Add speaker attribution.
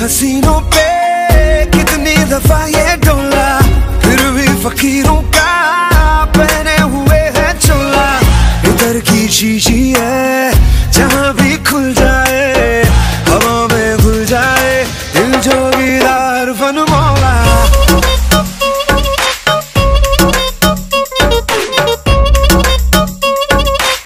Speaker 1: हसीनों पे कितनी दफा ये डोला, फिर भी फकीरों का पहने हुए है चोला। इधर की शीशी है जहाँ भी खुल जाए, हवा में घुल जाए दिल जोगीदार फन